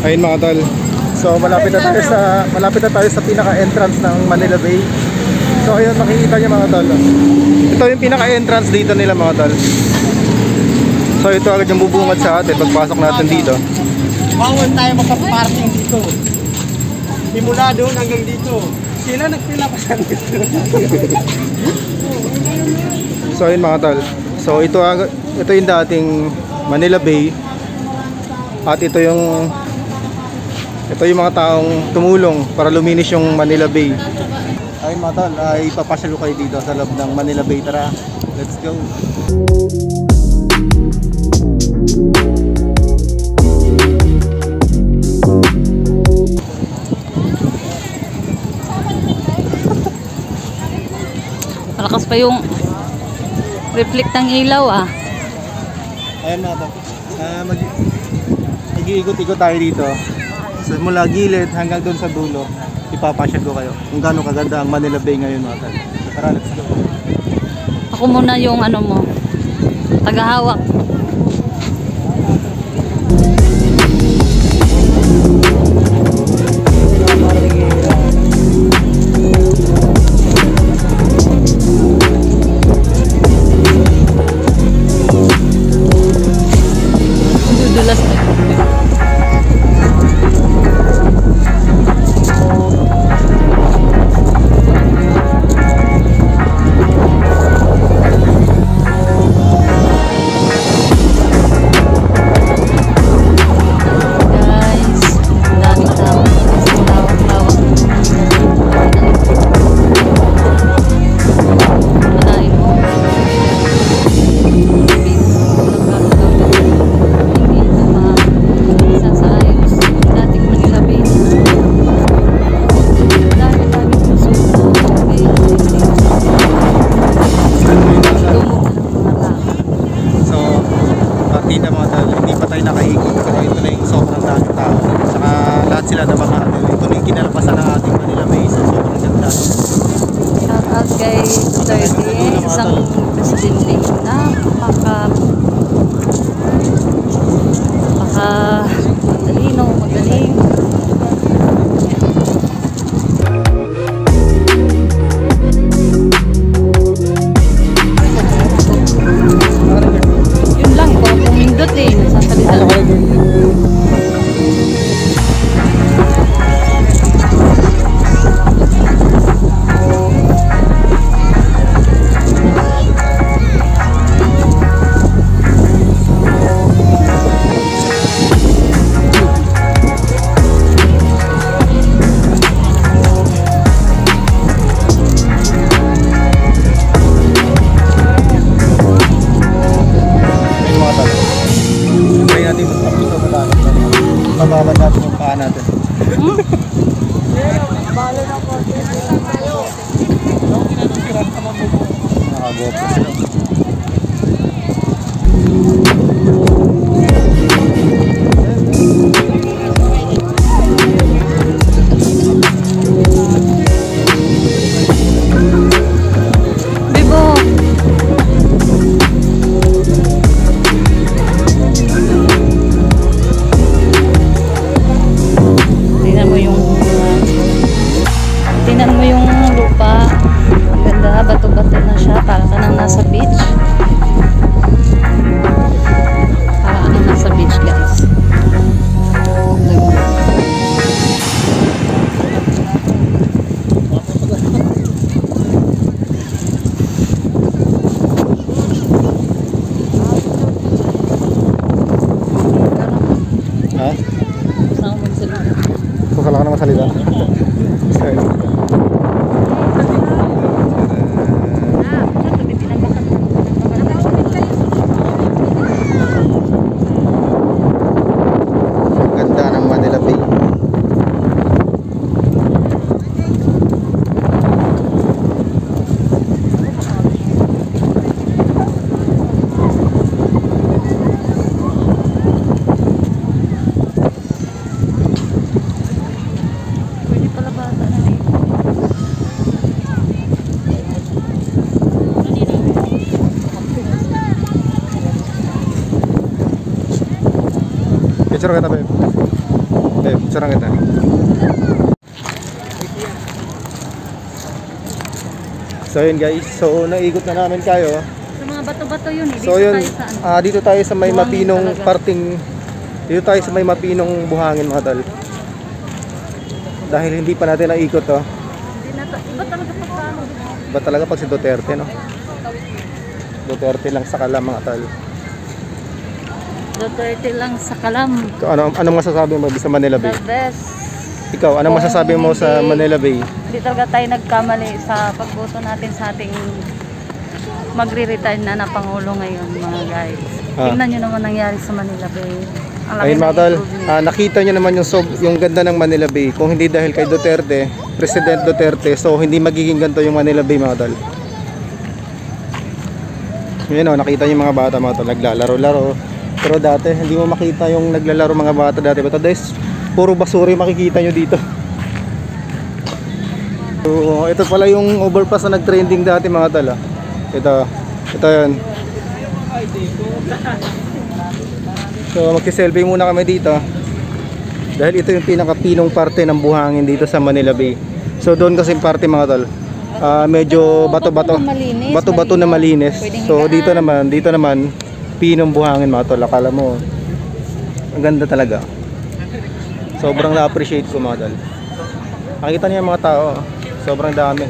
Ayun mga tol. So malapit na tayo sa pinaka-entrance ng Manila Bay. So ayun, makikita niyo mga tol. Ito yung pinaka-entrance dito nila mga tol. So ito agad yung bubungad sa atin pagpasok natin dito. Bawal tayo magpa-parking dito. Simula doon hanggang dito. Sila nagpinapasan dito. So ayun mga tol. So ito yung dating Manila Bay. At ito yung mga taong tumulong para luminis yung Manila Bay. Ayun mga tol, ay ipapasyal ko kayo dito sa loob ng Manila Bay. Tara, let's go. Malakas pa yung reflect ng ilaw ah. Ayun mga tol, mag-iikot-ikot tayo dito. So mula gilid hanggang doon sa dulo, ipapasyal ko kayo kung gaano kaganda ang Manila Bay ngayon mga tol. Tara, let's go. Ako muna yung ano mo, tagahawak. Dudulas na. Isang presidente na magaling. Yun lang po, pumindot eh, nasasalita. Mababan natin yung paa natin. Nakagop na sila. Tingnan mo yung lupa. Ang ganda, bato-bato na siya. Para ka nang nasa beach. Para ka nang nasa beach, guys. Ha? Gusto ko magsalita. Kusala ka na masalita. Ganda ng Manila Bay. Pwede pala bata na dito. Picture ka na, babe. Eh, sarang kita. So yun guys, so naikot na namin kayo. Sa mga bato-bato yun eh. So yun, dito tayo sa may Buhangin mapinong talaga. parting, dito tayo sa may mapinong buhangin mga tol. Dahil hindi pa natin naikot to. Hindi na to. Iba talaga pagkano. Iba talaga pag si Duterte, no? Duterte lang sa kalam mga tol. Duterte lang sa kalam. So, ano masasabi mo sa Manila Bay? The best. Ikaw, ano masasabi mo sa Manila Bay? Hindi talaga tayo nagkamali sa pagboto natin sa ating magre-retire na Pangulo ngayon mga guys. Tingnan nyo naman nangyari sa Manila Bay. Ang laki Ayun ng mga tol, improvement. nakita nyo naman yung ganda ng Manila Bay. Kung hindi dahil kay Duterte, President Duterte, so hindi magiging ganito yung Manila Bay mga tol. Yun o, nakita nyo yung mga bata mga tol, naglalaro-laro. Pero dati, hindi mo makita yung naglalaro mga bata dati. But guys, puro basura yung makikita nyo dito. So, ito pala yung overpass na nag-trending dati mga tol. Ito yun. So magsiselfie muna kami dito. Dahil ito yung pinakapinong parte ng buhangin dito sa Manila Bay. So doon kasi parte mga tol, medyo bato-bato. Bato-bato na malinis. So dito naman pinong buhangin mga tol. Akala mo ang ganda talaga. Sobrang na-appreciate ko mga tol. Nakita niyo yung mga tao, sobrang dami.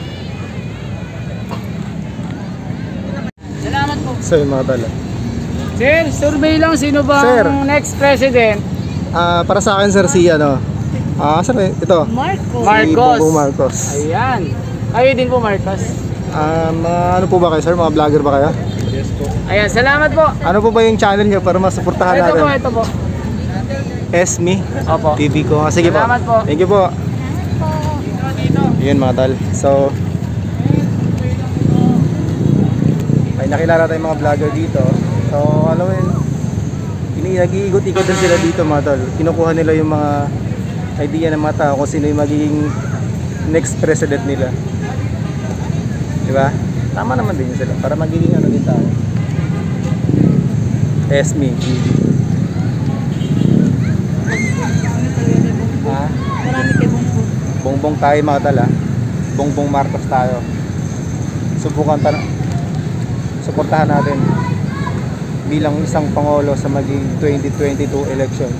Salamat po. So yung mga tol. Sir, survey lang sino ba Sir. ang next president? Para sa akin sir si ano. Sir ito. Marcos. Si Bongbong Marcos. Ayan. Kayo din po, Marcos. Ano po ba kayo sir? Mga vlogger ba kayo? Yes po. Ayan, salamat po. Ano po ba yung channel niyo para masuportahan natin? Ito po. Esme Opo. TV ko. Sige po. Salamat po. Thank you po. Yun mga tal. So ay nakilala tayong mga vlogger dito. So alam mo yun, nag-iikot-ikot din sila dito mga tol. Kinukuha nila yung mga idea ng mga tao kung sino yung magiging next president nila. Diba? Tama naman din sila para magiging ano din tayo. Esme TV. Marami kay Bongbong. Bongbong tayo mga tala. Bongbong Marcos tayo. Suportahan natin bilang isang pangulo sa maging 2022 election.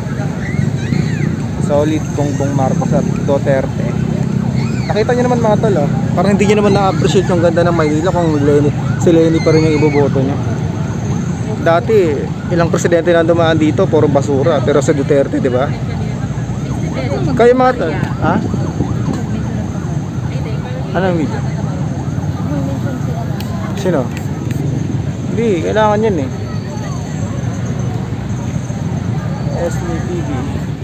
Solid Bongbong Marcos at Duterte. Nakita nyo naman mga tol, parang hindi nyo naman na-appreciate yung ganda ng Maynila kung si Lenny pa rin yung iboboto nyo. Dati, ilang presidente na dumaan dito, puro basura. Pero sa Duterte, di ba? Kayo mga tol, ha? Anong video? Sino? Hindi, kailangan yan eh. SME TV.